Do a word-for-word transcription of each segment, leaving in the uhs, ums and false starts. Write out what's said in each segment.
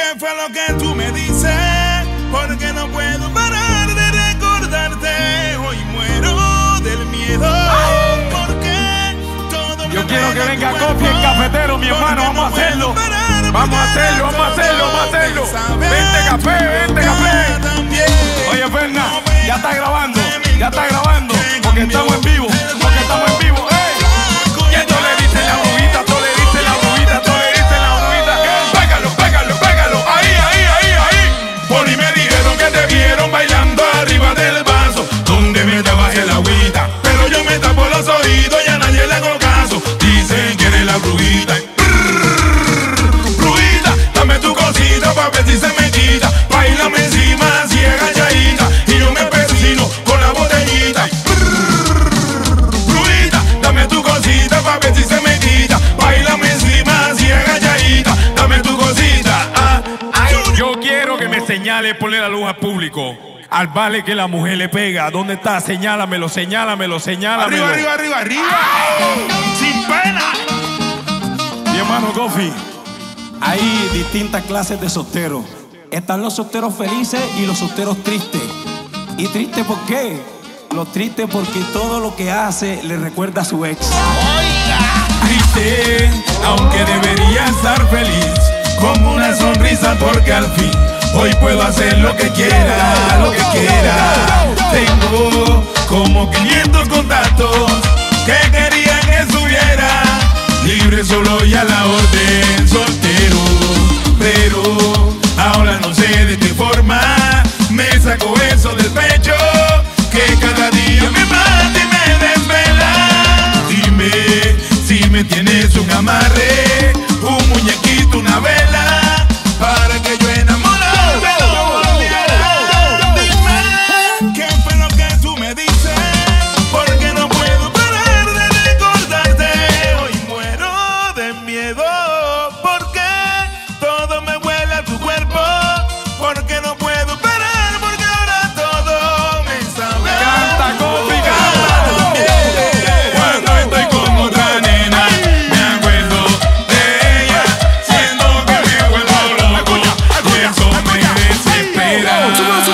¿Qué fue lo que tú me dices? Porque no puedo parar de recordarte. Hoy muero del miedo. Porque todo me Yo quiero que venga cuerpo, Coffee el cafetero, mi hermano. Vamos a hacerlo. Vamos a hacerlo, vamos a hacerlo, vamos a hacerlo. Vente café, vente café. Oye, Ferna, ya está grabando, ya está grabando. Porque estamos en vivo, porque estamos en vivo. ¡Ey! Y esto le dice la brujita, esto le dice la brujita, esto le dice la brujita. Pégalo, pégalo, pégalo. Ahí, ahí, ahí, ahí. Por ahí me dijeron que te vieron bailando arriba del vaso donde me dabas el agüita. Pero yo me tapo los oídos y a nadie le hago caso. Dicen que eres la brujita. Brujita, dame tu cosita pa' ver si se me quita. Bailame encima así agachadita y yo me persino con la botellita. Brujita, dame tu cosita pa' ver si se me quita. Bailame encima así agachadita. Dame tu cosita. Ah, ay. Yo quiero que me señale, ponle la luz al público. Al vale que la mujer le pega. ¿Dónde está? Señálamelo, señálamelo, señálamelo. Arriba, arriba, arriba, arriba. Sin pena. Mi hermano Coffee. Hay distintas clases de solteros. Están los solteros felices y los solteros tristes. ¿Y triste por qué? Los tristes porque todo lo que hace le recuerda a su ex. Triste, aunque debería estar feliz, con una sonrisa porque al fin hoy puedo hacer lo que quiera, lo que quiera. Tengo como quinientos contactos que querían que estuviera libre, solo y a la orden, soltero. Pero ahora no sé de qué forma me saco eso del pecho que cada día me mata y me desvela. Dime si me tienes un amarre, un muñequito, una vela, para que yo enamorado volviera. Dime qué fue lo que tú me dices, porque no puedo parar de recordarte. Hoy muero de miedo, porque todo me huele a tu cuerpo, porque no puedo parar, porque ahora todo me sabe. Canta, Coffee, canta. Cuando estoy con otra nena, me acuerdo de ella, siendo que me vuelvo loco, y eso me desespera.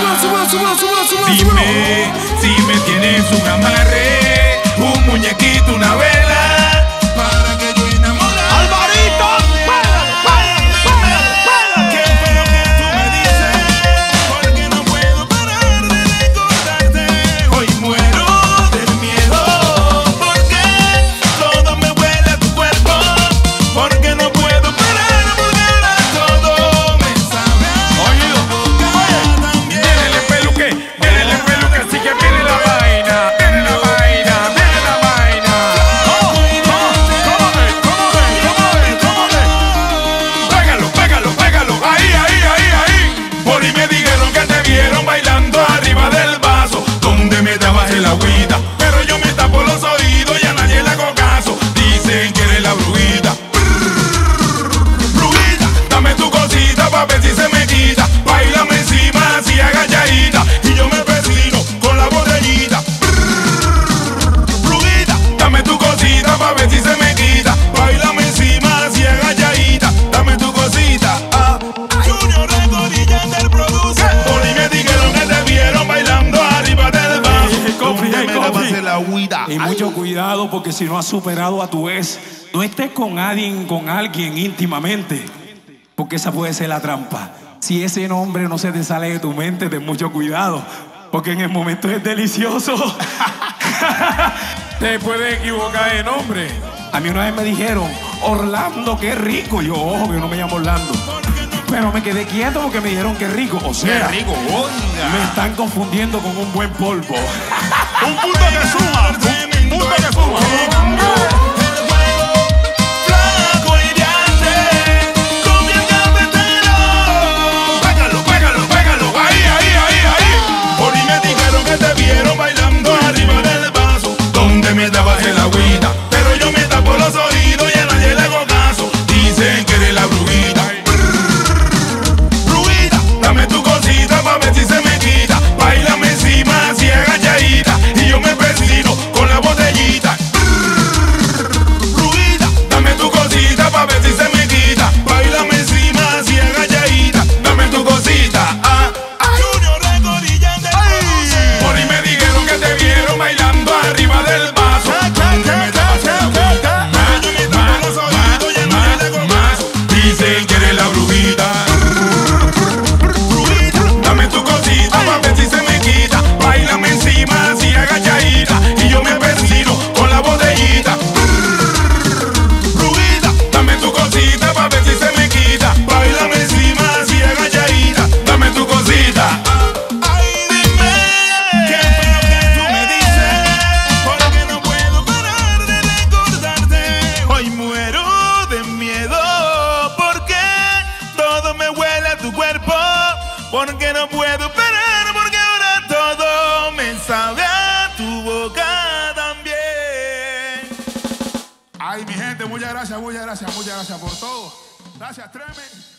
Dime si me tienes un amarre, un muñequito, una vela, para que yo enamorado. ¡Alvarito! ¿Qué fue lo que tú me dices? Porque no puedo parar de recordarte. Hoy muero del miedo, porque todo me huele a tu cuerpo, porque no puedo parar, porque ahora todo me sabe. Oído. También. Denle peluque, denle peluque, así que viene la vaina, viene la vaina, viene la vaina. ¿Cómo? ¿Cómo de? ¿Cómo de? ¿Cómo de? ¿Cómo de? Pégalo, pégalo, pégalo, ahí, ahí, ahí, ahí. Por ahí me dijeron que te vieron bailando arriba del vaso donde me dabas el agüita. Pero yo me tapo los oídos y a nadie le hago caso. Dicen que eres la brujita. Brujita, dame tu cosita pa' ver si se me quita. Bailame encima así agachadita y yo me persino con la botellita. Brujita, dame tu cosita pa' ver si se me quita. Bailame encima así agachadita. Dame tu cosita. Ah, Junior Record y Yandel produce. Por ahí me dijeron que te vieron bailando arriba del vaso Ey, Coffee, donde ey, me dabas Coffee. el agüita. Y mucho cuidado porque si no has superado a tu ex, no estés con alguien, con alguien íntimamente, porque esa puede ser la trampa. Si ese nombre no se te sale de tu mente, ten mucho cuidado, porque en el momento es delicioso. Te puedes equivocar de nombre. A mí una vez me dijeron, Orlando, qué rico. Yo, ojo, yo no me llamo Orlando. Pero me quedé quieto porque me dijeron qué rico. O sea, rico, me están confundiendo con un buen polvo. un punto que suma, un punto que suma. Flaco y grande, con el cafetero. Pégalo, pégalo, pégalo, ahí, ahí, ahí, ahí. Por ahí me dijeron que te vieron bailando arriba del vaso donde me dabas el agüita. Pero yo me tapo los oídos y a nadie le hago caso. Dicen que eres la brujita. Brujita, dame tu cosita pa' ver si se me quita. Bailame encima así agachadita y yo me persino con la botellita. porque no puedo parar, porque ahora todo me sabe a tu boca también. Ay, mi gente, muchas gracias, muchas gracias, muchas gracias por todo. Gracias, Treme.